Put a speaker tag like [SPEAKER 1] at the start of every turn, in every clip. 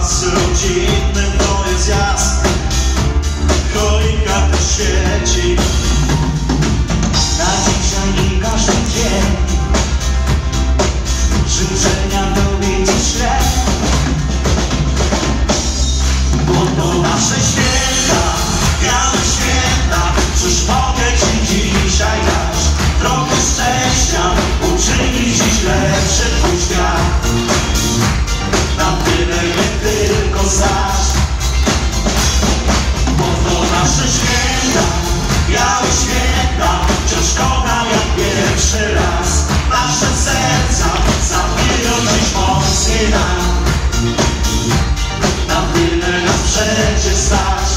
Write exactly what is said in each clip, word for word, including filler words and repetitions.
[SPEAKER 1] czas rodzinny to jest jasne. Choinka też świeci
[SPEAKER 2] na dzisiaj i każdy dzień. Życzenia Tobie dziś ślę,
[SPEAKER 1] bo to nasze święta, białe święta. Cóż mogę Ci dzisiaj dać? Trochę szczęścia, uczynić dziś lepszy Twój świat. Na tyle nie tylko znać, bo to nasze święta, białe święta. Wciąż kocham jak pierwszy raz. Nasze serca zabiją dziś mocniej nam. Na tyle nas przecież stać.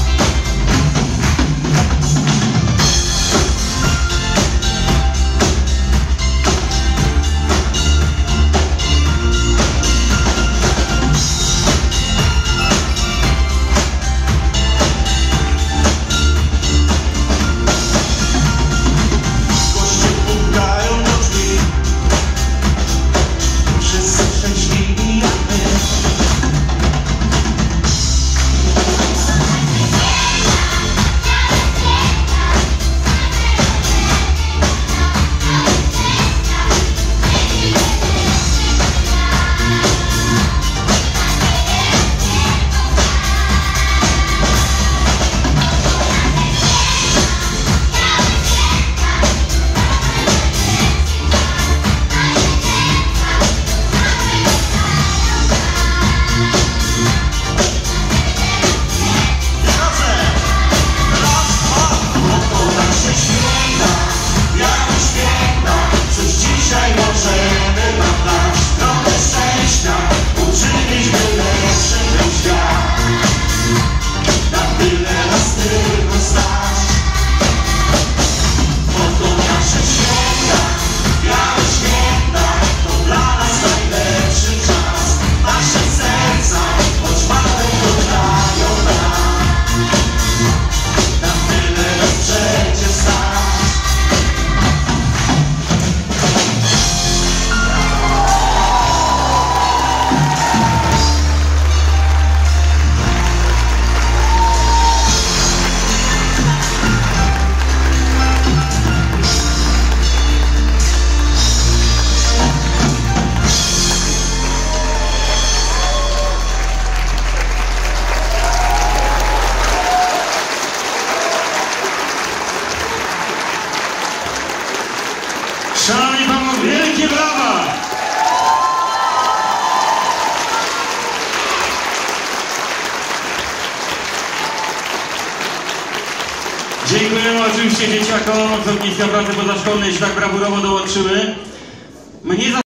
[SPEAKER 3] Szanowni Panowie, wielkie brawa! Dziękujemy oczywiście dzieciakom z ogniska pracy pozaszkolnej, że tak brawurowo dołączyły. Mnie